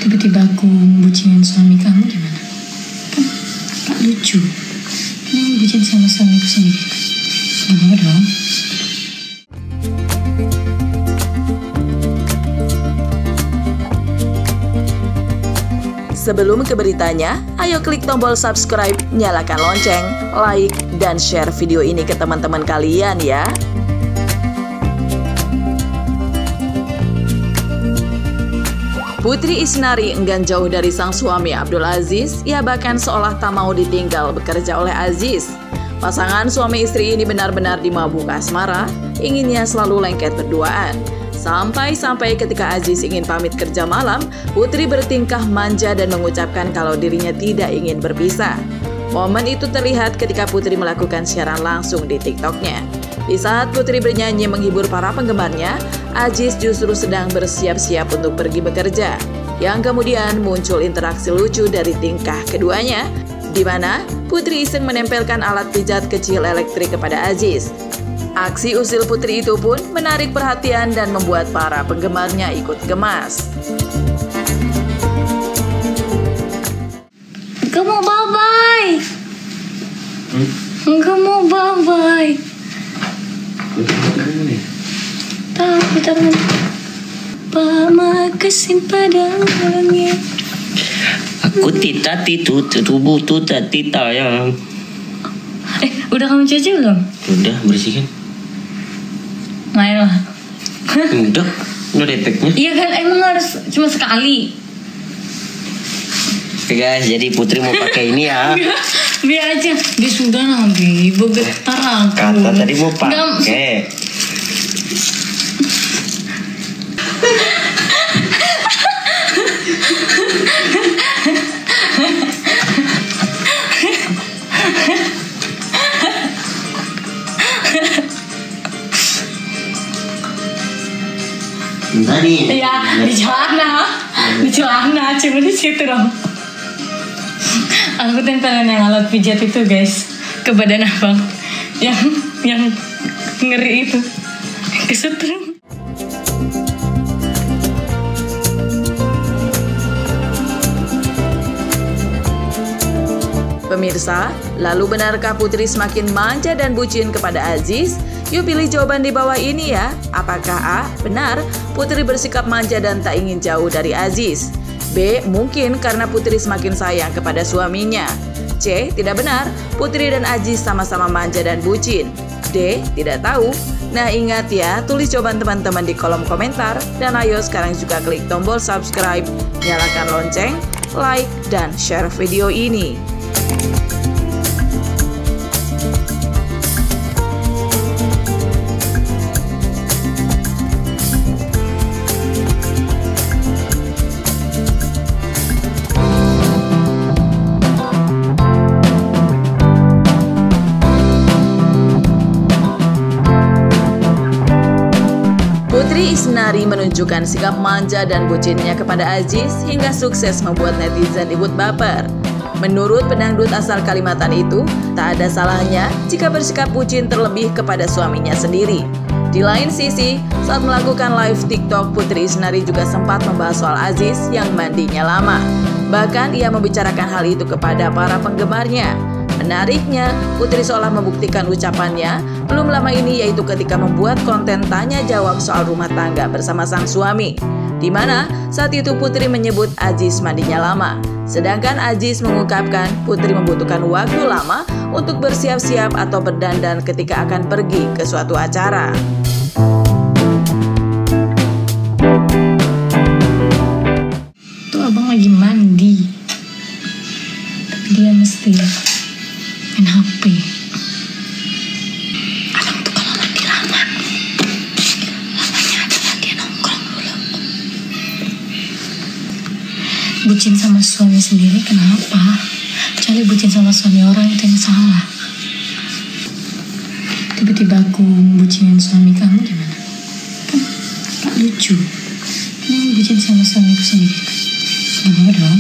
tiba-tiba aku bucinin suami kamu gimana? Kan gak lucu. Ini bucin sama suamiku sendiri. Gak apa dong. Sebelum ke beritanya, ayo klik tombol subscribe, nyalakan lonceng, like, dan share video ini ke teman-teman kalian ya. Putri Isnari enggan jauh dari sang suami Abdul Aziz, ia bahkan seolah tak mau ditinggal bekerja oleh Aziz. Pasangan suami istri ini benar-benar dimabuk asmara, inginnya selalu lengket berduaan. Sampai-sampai ketika Aziz ingin pamit kerja malam, Putri bertingkah manja dan mengucapkan kalau dirinya tidak ingin berpisah. Momen itu terlihat ketika Putri melakukan siaran langsung di TikToknya. Di saat Putri bernyanyi menghibur para penggemarnya, Aziz justru sedang bersiap-siap untuk pergi bekerja. Yang kemudian muncul interaksi lucu dari tingkah keduanya, di mana Putri iseng menempelkan alat pijat kecil elektrik kepada Aziz. Aksi usil Putri itu pun menarik perhatian dan membuat para penggemarnya ikut gemas. Enggak mau bye-bye. Enggak mau bye-bye. Tapi tangan pamakasin padang langit. Aku tita titu tubuh tuta tita yang. Udah kamu cuci belum? Udah bersihkan. Main lah. Udah efeknya. Iya kan, emang harus cuma sekali. Oke guys, jadi Putri mau pakai ini ya. Biar aja. Dia sudah Nabi, bergetar aku. Kata tadi mau pakai. Tadi. Iya, di celana, cuma di situ dong. Aku tempelin yang alat pijat itu guys ke badan abang, yang ngeri itu, kesetrum. Pemirsa, lalu benarkah Putri semakin manja dan bucin kepada Aziz? Yuk pilih jawaban di bawah ini ya. Apakah A. Benar, Putri bersikap manja dan tak ingin jauh dari Aziz? B. Mungkin karena Putri semakin sayang kepada suaminya. C. Tidak benar, Putri dan Aziz sama-sama manja dan bucin. D. Tidak tahu. Nah ingat ya, tulis jawaban teman-teman di kolom komentar. Dan ayo sekarang juga klik tombol subscribe, nyalakan lonceng, like, dan share video ini. Putri Isnari menunjukkan sikap manja dan bucinnya kepada Aziz hingga sukses membuat netizen ribut baper. Menurut pendangdut asal Kalimantan itu, tak ada salahnya jika bersikap bucin terlebih kepada suaminya sendiri. Di lain sisi, saat melakukan live TikTok, Putri Isnari juga sempat membahas soal Aziz yang mandinya lama. Bahkan ia membicarakan hal itu kepada para penggemarnya. Menariknya, Putri seolah membuktikan ucapannya belum lama ini, yaitu ketika membuat konten tanya jawab soal rumah tangga bersama sang suami, di mana saat itu Putri menyebut Aziz mandinya lama. Sedangkan Aziz mengungkapkan Putri membutuhkan waktu lama untuk bersiap-siap atau berdandan ketika akan pergi ke suatu acara. Tuh abang lagi mandi, tapi dia mesti main HP. Abang tuh kalau mandi lamanya adalah dia nongkrong dulu. Bucin sama suami sendiri kenapa? Kecuali bucin sama suami orang itu yang salah. Tiba-tiba aku bucinin suami kamu gimana? Kan gak lucu. Ini bucin sama suamiku sendiri. Gak apa dong.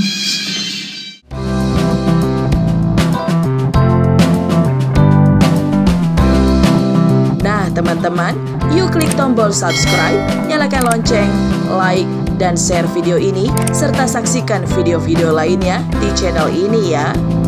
Nah teman-teman, yuk Yuk klik tombol subscribe, nyalakan lonceng, like, dan share video ini, serta saksikan video-video lainnya di channel ini ya.